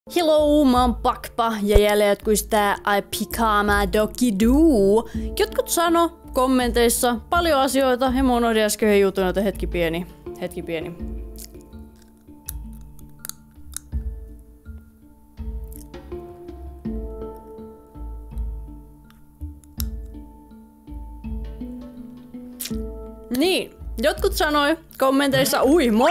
Hello, mä oon Pakpa ja jälleen jotkut tää I Pikama Doki Doo. Jotkut sano kommenteissa paljon asioita ja mä unohdin äsken jutun, joten hetki pieni. Niin, jotkut sanoi kommenteissa,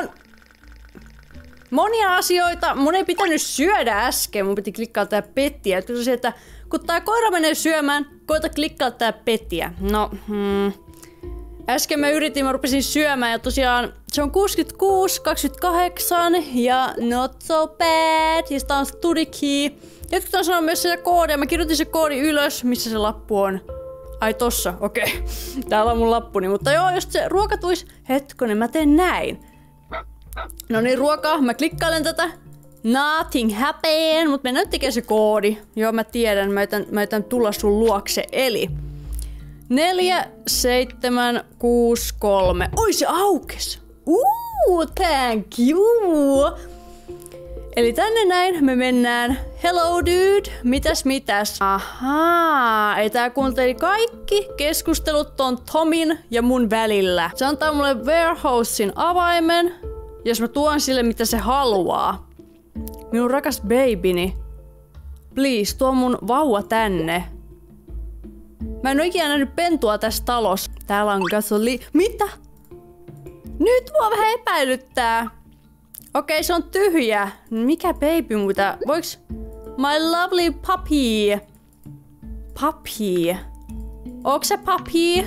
monia asioita. Mun ei pitänyt syödä äsken, mun piti klikkaa tää pettiä. Jotkut sanoi, että kun tää koira menee syömään, koita klikkaa tää pettiä. No, äsken mä rupesin syömään ja tosiaan se on 66-28 ja not so bad. Ja sitä on studikey. Jotkut on sanonut myös sitä koodia. Mä kirjoitin se koodi ylös, missä se lappu on. Ai tossa, okei. Täällä on mun lappuni, mutta joo, jos se ruoka tuis hetkonen, mä teen näin. No niin, ruokaa, mä klikkailen tätä. Nothing happen, mut mennään nyt tekemään se koodi. Joo, mä tiedän, mä ytän tulla sun luokse, eli 4, 7, 6, 3. Oi, se aukes! Thank you! Eli tänne näin me mennään. Hello dude, mitäs? Ahaa, ei tää kuunteli kaikki keskustelut ton Tomin ja mun välillä. Se antaa mulle warehousein avaimen, jos mä tuon sille mitä se haluaa. Minun rakas babyni. Please, tuo mun vauva tänne. Mä en oo ikinä nähnyt pentua tässä talossa. Täällä on Mitä? Nyt mua vähän epäilyttää. Okei, se on tyhjä. Mikä baby muuta? Voiks... My lovely puppy. Puppy. Onks se puppy?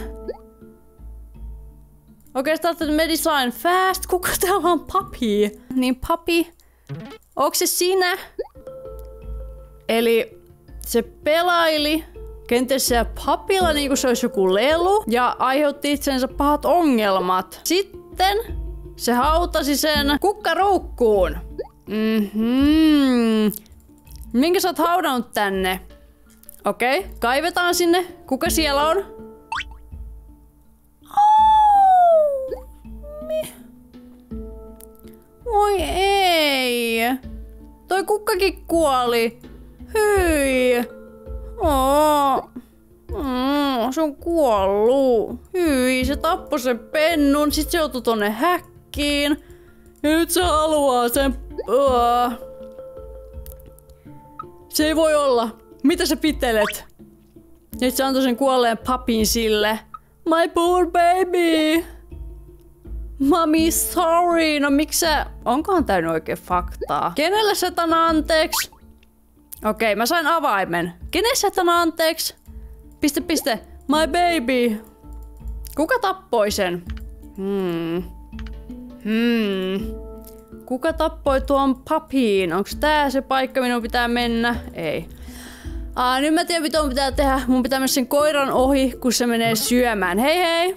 Okei, started medicine fast. Kuka täällä on puppy? Niin puppy. Onks se sinä? Eli se pelaili kenties se puppylla niinku se olisi joku lelu ja aiheutti itsensä pahat ongelmat. Sitten se hautasi sen kukkaruukkuun. Minkä sä oot haudannut tänne? Okei, kaivetaan sinne. Kuka siellä on? Oi ei. Toi kukkakin kuoli. Hyi. Se on kuollut. Hyi, se tappoi sen pennun. Sit se joutui tonne häkkiin. Ja nyt se haluaa sen... Se ei voi olla. Mitä sä pitelet? Nyt se antoi sen kuolleen papin sille. My poor baby. Mommy, sorry. No miksä... Onkohan tää nyt oikein faktaa? Kenelle sä tän anteeksi? Okei, mä sain avaimen. Kenelle sä tän anteeksi? Piste. My baby. Kuka tappoi sen? Kuka tappoi tuon papiin? Onks tää se paikka, minun pitää mennä? Ei. Nyt mä tiedän mitä mun pitää tehdä. Mun pitää mennä sen koiran ohi, kun se menee syömään. Hei!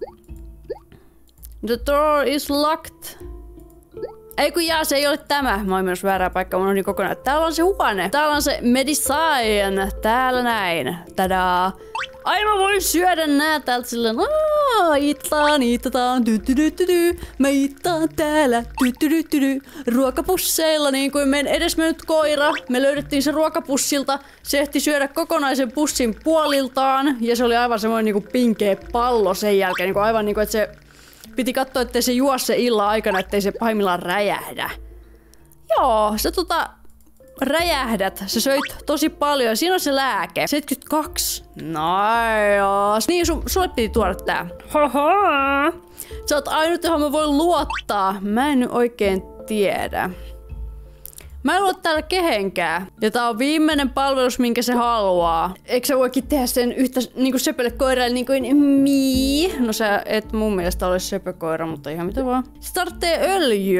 The door is locked. Ei kun se ei ole tämä. Mä oon myös väärää paikkaa, mä unohdin kokonaan. Täällä on se huone. Täällä on se medicine. Täällä näin. Tadaa. Ai mä voin syödä nää täältä silleen. Iitetaan. Mä iittaan täällä. Ruokapusseilla niin kuin meidän edesmennyt koira. Me löydettiin se ruokapussilta. Se ehti syödä kokonaisen pussin puoliltaan. Ja se oli aivan semmoinen niinku pinkeä pallo sen jälkeen. Niinku aivan niinku että se... Piti katsoa, ettei se juo se illan aikana, ettei se pahimmillaan räjähdä. Joo, se räjähdät. Sä söit tosi paljon. Siinä on se lääke. 72. Nice. Niin, sulle piti tuoda tää. Sä oot ainut, johon mä voin luottaa. Mä en nyt oikein tiedä. Mä en luo täällä kehenkään. Ja tää on viimeinen palvelus, minkä se haluaa. Eikö sä voikin tehdä sen yhtä niinku söpölle koiralle niin kuin mii? No sä et mun mielestä ole söpökoira, mutta ihan mitä vaan. Se tarvitsee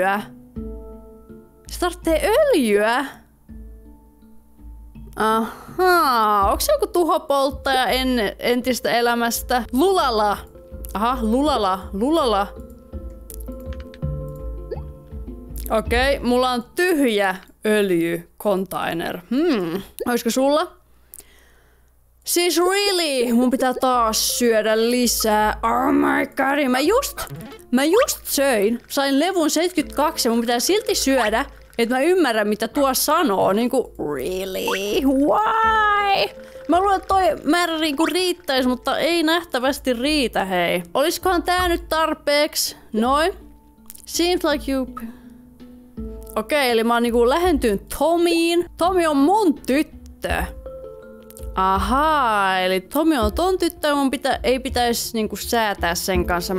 öljyä. Ahaa, onko se joku tuhopolttaja entistä elämästä? Lulala. Aha, lulala. Okei, mulla on tyhjä öljycontainer. Oisko sulla? Siis really, mun pitää taas syödä lisää. Oh my god, mä just söin. Sain levun 72 ja mun pitää silti syödä että mä ymmärrän mitä tuo sanoo. Niinku, really? Why? Mä luulen, että toi määrä niinku riittäisi, mutta ei nähtävästi riitä, hei. Olisikohan tää nyt tarpeeksi? Noin. Seems like you... Okei, eli mä oon niinku lähentynyt Tomiin. Tomi on mun tyttö. Ahaa, eli Tomi on ton tyttö ja mun ei pitäisi niinku säätää sen kanssa.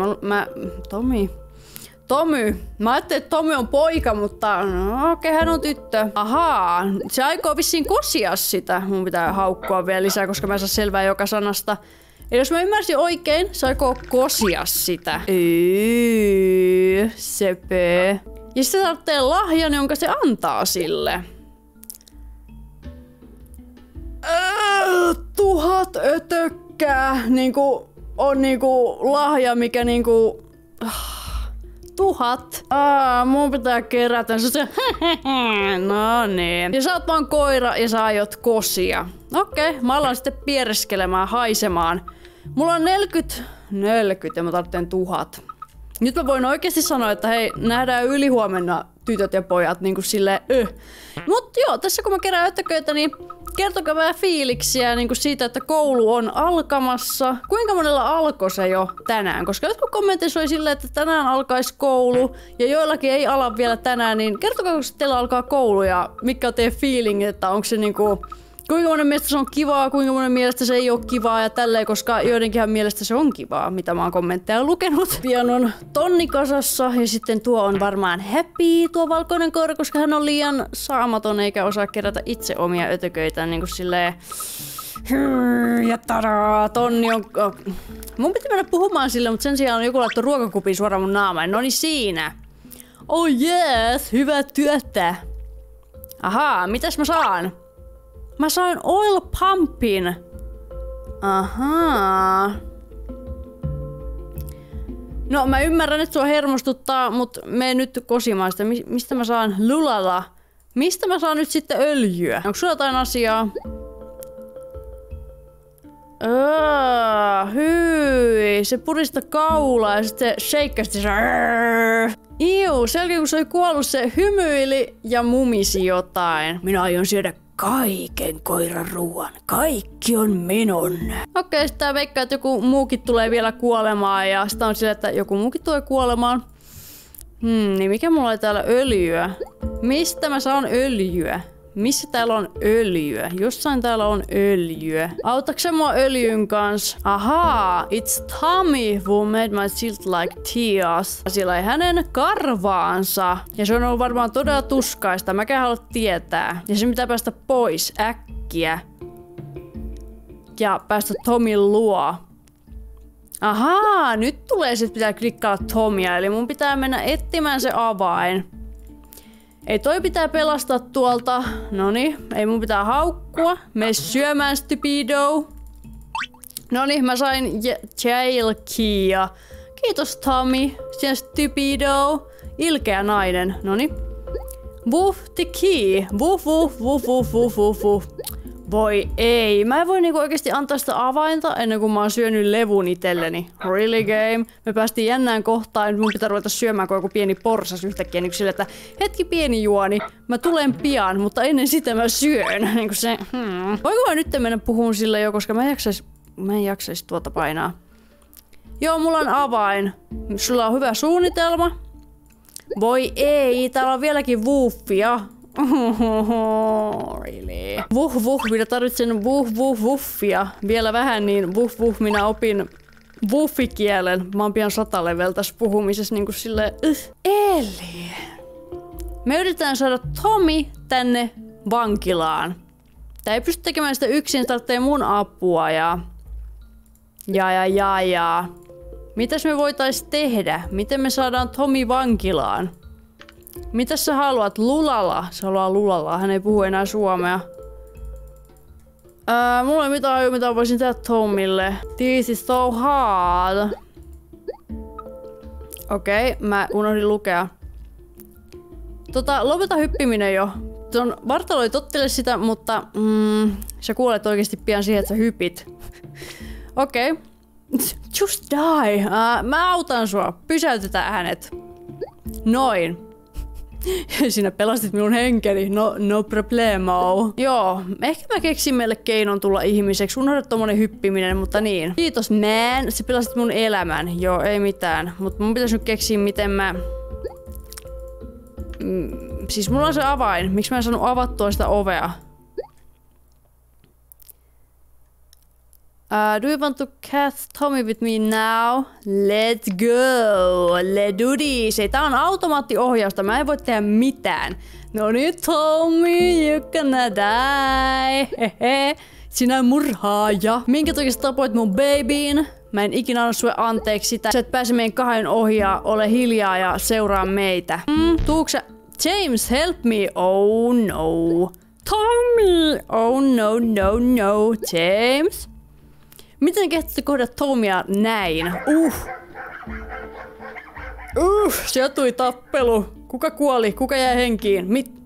Tomi. Mä ajattelin, että Tomi on poika, mutta no, okei, hän on tyttö. Ahaa, se aikoo vissiin kosia sitä. Mun pitää haukkua vielä lisää, koska mä en saa selvää joka sanasta. Eli jos mä ymmärsin oikein, se aikoo kosia sitä. Sepö. Ja sitten tarvitsee lahjan, jonka se antaa sille. 1000 ötökkää on lahja, mikä 1000. Mun pitää kerätä se. No niin. Ja sä oot vaan koira ja sä aiot kosia. Okei, mä alan sitten piereskelemään, haisemaan. Mulla on 40 ja mä tarvitsen 1000. Nyt mä voin oikeasti sanoa, että hei, nähdään ylihuomenna tytöt ja pojat niinku silleen Mut joo, tässä kun mä kerään ötököitä, niin kertokaa vähän fiiliksiä niinku siitä, että koulu on alkamassa. Kuinka monella alkoi se jo tänään? Koska jotkut kommenteissa oli silleen, että tänään alkaisi koulu ja joillakin ei ala vielä tänään, niin kertokaa, kun teillä alkaa koulu ja mikä on teidän feeling, että onko se niinku... Kuinka monen mielestä se on kivaa, kuinka monen mielestä se ei ole kivaa ja tälleen, koska joidenkinhan mielestä se on kivaa, mitä mä oon kommentteja lukenut. Pian on tonni kasassa ja sitten tuo on varmaan happy, tuo valkoinen koira, koska hän on liian saamaton eikä osaa kerätä itse omia ötököitään niin kuin silleen... Ja tadaa, tonni on... Mun piti mennä puhumaan sille, mutta sen sijaan on joku laittu ruokakupin suoraan mun naamaan. No niin siinä. Oh yes, hyvää työtä. Ahaa, mitäs mä saan? Mä sain oil pumpin. Ahaa. No mä ymmärrän, että sua hermostuttaa, mut mene nyt kosimaan sitä. Mistä mä saan lulala? Mistä mä saan nyt sitten öljyä? Onko sulla jotain asiaa? Hyi, se purista kaulaa ja sitten shakeasti se... Iu, sen jälkeen kun se oli kuollut, se hymyili ja mumisi jotain. Minä aion syödä kaiken koiran ruoan. Kaikki on minun. Okei, sitten veikkaa, että joku muukin tulee vielä kuolemaan ja sitä on sillä, että joku muukin tulee kuolemaan. Niin mikä mulla oli täällä öljyä? Mistä mä saan öljyä? Missä täällä on öljyä? Jossain täällä on öljyä. Autatko mua öljyn kanssa? Ahaa, it's Tommy who made my teeth like tears. Sillä ei hänen karvaansa. Ja se on ollut varmaan todella tuskaista. Mäkään halua tietää. Ja se pitää päästä pois äkkiä. Ja päästä Tomin luo. Ahaa, nyt tulee se, että pitää klikkaa Tomia. Eli mun pitää mennä etsimään se avain. Ei toi pitää pelastaa tuolta. Noniin, ei mun pitää haukkua. Mene syömään stupido. Noniin, mä sain jail key. Kiitos Tommy. Siinä stupido. Ilkeä nainen. Noniin. Woof the key. Woof woof woof woof woof woof woof. Voi ei. Mä en voi niinku oikeesti antaa sitä avainta ennen kuin mä oon syönyt levun itselleni. Really game. Me päästiin jännään kohtaan. Nyt mun pitää ruveta syömään kuin joku pieni porsas yhtäkkiä. Niin sille, että hetki pieni juoni. Mä tulen pian, mutta ennen sitä mä syön. Niin se, Voinko mä nyt mennä puhumaan sille jo, koska mä en jaksais tuota painaa. Joo, mulla on avain. Sulla on hyvä suunnitelma. Voi ei. Täällä on vieläkin woofia. Really? Vuh, minä tarvitsen vuffia. Vielä vähän, niin vuh, minä opin wuffikielen. Mä oon pian 100 level tässä puhumisessa niinku silleen. Eli me yritetään saada Tommy tänne vankilaan. Tää ei pysty tekemään sitä yksin, tarvitsee mun apua ja... Mitäs me voitais tehdä? Miten me saadaan Tommy vankilaan? Mitäs sä haluat? Lulala. Se haluaa lulala. Hän ei puhu enää suomea. Mulla ei mitään mitä voisin tehdä Tommille. This is so hard. Okei, mä unohdin lukea. Lopeta hyppiminen jo. Ton vartalo ei tottele sitä, mutta sä kuolet oikeesti pian siihen, että sä hypit. Okei. Just die. Mä autan sua. Pysäytetään hänet. Noin. Sinä pelastit minun henkeni. No problemo. Joo, ehkä mä keksin meille keinon tulla ihmiseksi. Unohda tommonen hyppiminen, mutta niin. Kiitos man, sä pelastit mun elämän. Joo, ei mitään. Mutta mun pitäisi nyt keksiä, miten mä... Siis mulla on se avain. Miksi mä en saanut avattua sitä ovea? Do you want to catch Tommy with me now? Let's go! Let's do this! Ei, tää on automaattiohjausta, mä en voi tehdä mitään. No niin, Tommy, you gonna die! Hehe. Sinä murhaaja. Minkä takia sä tapoit mun babyin? Mä en ikinä anna sulle anteeksi sitä. Sä et pääse meidän kahden ohjaa, ole hiljaa ja seuraa meitä. Tuuksä? James, help me! Oh no! Tommy! Oh no! James? Miten kehtitte kohdata Tomia näin? Se tuli tappelu. Kuka kuoli? Kuka jäi henkiin?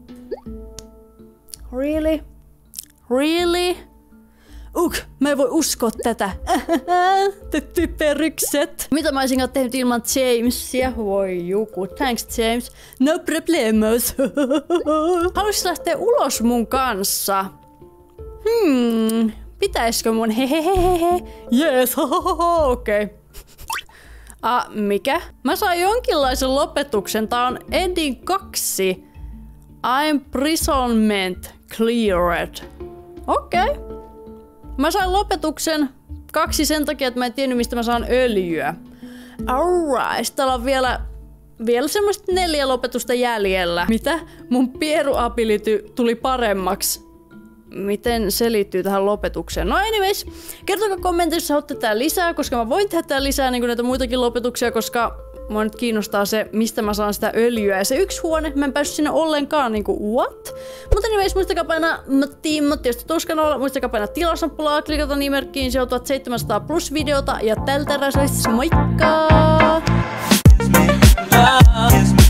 Really? Really? Mä en voi uskoa tätä. Te typerykset. Mitä mä olisin tehnyt ilman Jamesia? Voi juku. Thanks James. No problemos. Haluaisit lähteä ulos mun kanssa? Pitäisikö mun hehehehe? Jees, okei. Mikä? Mä sain jonkinlaisen lopetuksen. Tää on ending 2. Imprisonment cleared. Okei. Mä sain lopetuksen 2 sen takia, että mä en tiennyt, mistä mä saan öljyä. Alright, täällä on vielä semmoista 4 lopetusta jäljellä. Mitä? Mun pieruability tuli paremmaksi. Miten se liittyy tähän lopetukseen? No anyways, kertokaa kommenteissa, jos haluatte tää lisää, koska mä voin tehdä tää lisää niin kuin näitä muitakin lopetuksia, koska mua nyt kiinnostaa se, mistä mä saan sitä öljyä. Ja se yksi huone, mä en päässyt sinne ollenkaan, niinku what? Mutta anyways, muistakaa painaa Matti, jos tuskanolla, muistakaa painaa tilausnappulaa, klikata nimimerkkiin, se on 1700 plus videota, ja tältä erää se olisi moikka!